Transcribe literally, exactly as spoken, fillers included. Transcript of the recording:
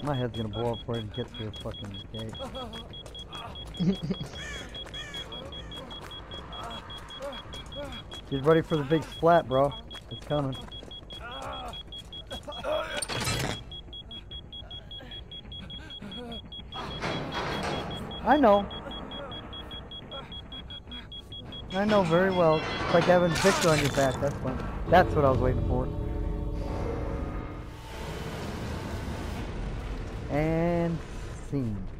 My head's gonna blow up before I even get to the fucking gate. Get ready for the big splat, bro. It's coming. I know. I know very well. It's like having Victor on your back. That's fun. That's what I was waiting for. And scene.